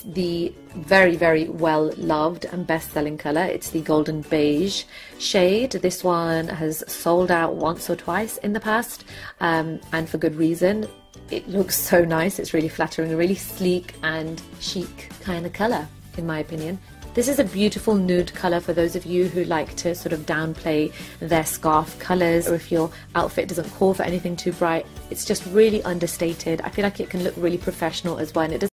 the very well loved and best selling color. It's the Golden Beige shade. This one has sold out once or twice in the past, and for good reason. It looks so nice. It's really flattering, a really sleek and chic kind of color, in my opinion. This is a beautiful nude color for those of you who like to sort of downplay their scarf colors, or if your outfit doesn't call for anything too bright. It's just really understated. I feel like it can look really professional as well, and it doesn't